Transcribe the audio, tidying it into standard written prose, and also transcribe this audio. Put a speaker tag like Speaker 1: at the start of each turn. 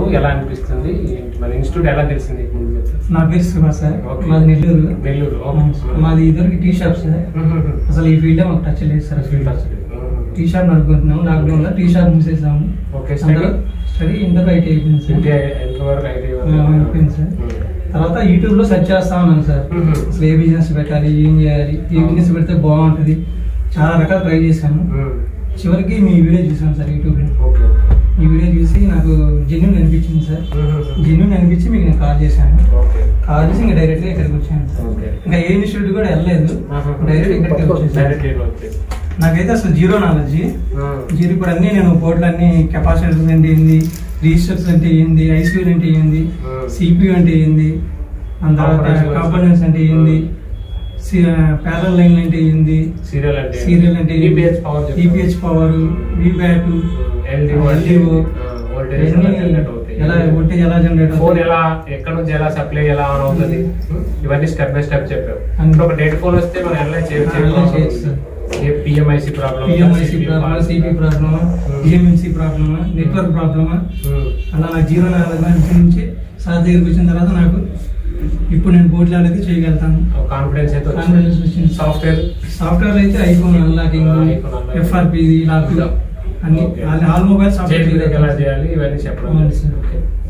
Speaker 1: ఎలా అనిపిస్తుంది? మన ఇన్స్టిట్యూట్ ఎలా తెలిసింది?
Speaker 2: నా పేరు శివ సార్, మాది నెల్లూరు. మాది ఇద్దరికి టీ షాప్ సార్. అసలు ఈ ఫీల్డ్ మాకు టచ్ లేదు సార్. టీ షాప్ నడుపుకుంటున్నాము. లాక్డౌన్ లో టీ షాప్ మూసేసాము. స్టడీ ఇంటర్ ఐటీ అయిపోయింది సార్. తర్వాత యూట్యూబ్ లో సెర్చ్ చేస్తా ఉన్నాను సార్. అసలు ఏ బిజినెస్ పెట్టాలి, ఏం చేయాలి, ఏ బిజినెస్ పెడితే బాగుంటుంది, చాలా రకాలు ట్రై చేశాను. చివరికి మీ వీడియో చూసాను సార్ యూట్యూబ్ లో. ఈ వీడియో చూసి నాకు జెన్యూన్ అనిపించింది సార్. జెన్యూన్ అనిపించి మీకు నేను కాల్ చేశాను. కాల్ చేసి ఇంకా డైరెక్ట్ గా ఇక్కడికి వచ్చాను సార్. ఇంకా ఏ ఇన్స్టిట్యూట్ కూడా వెళ్ళలేదు, డైరెక్ట్ ఇక్కడికి వచ్చేసాను. నాకైతే అసలు జీరో నాలెడ్జ్. ఇప్పుడు అన్ని నేను బోర్డులు అన్ని కెపాసిటర్స్ అంటే ఏంది, రిజిస్టర్స్ అంటే ఏంది, ఐసీయూలు అంటే ఏంది, సిపియూ అంటే ఏంది, దాని తర్వాత కాంపోనెంట్స్ అంటే ఏంది, ప్యారల్ లైన్ అంటే ఏంది, సీరియల్ అంటే ఈపీహెచ్ పవర్, వీబ్యాట్, ఎల్డిఓ, ఎలా వోల్టేజ్ ఎలా జనరేట్
Speaker 1: ఫోన్ ఎలా ఎక్కడ నుంచి ఎలా సప్లై ఎలా ఆన్ అవుతుంది, ఇవన్నీ స్టెప్ బై స్టెప్ చెప్పారు. ఒక డెడ్ ఫోన్ వస్తే మనం ఎలా చేయొచ్చు? పిఎంఐసి ప్రాబ్లమ్,
Speaker 2: సిపి ప్రాబ్లమా, డిఎంఎన్సి ప్రాబ్లమా, నెట్వర్క్ ప్రాబ్లమా, అలా నాకు జీరో నాలెడ్జ్ నుంచి సార్ దగ్గరికి వచ్చిన తర్వాత నాకు ఇప్పుడు నేను బోర్డు లెవెల్ అయితే చేయగలుగుతాను.
Speaker 1: కాన్ఫిడెన్స్
Speaker 2: వచ్చింది. సాఫ్ట్వేర్ అయితే ఐఫోన్ అన్లాకింగ్, ఎఫ్ఆర్పి లాక్ అన్ని ఆల్ మొబైల్ సాఫ్ట్వేర్
Speaker 1: ఎలా చేయాలి ఇవన్నీ చెప్పడం.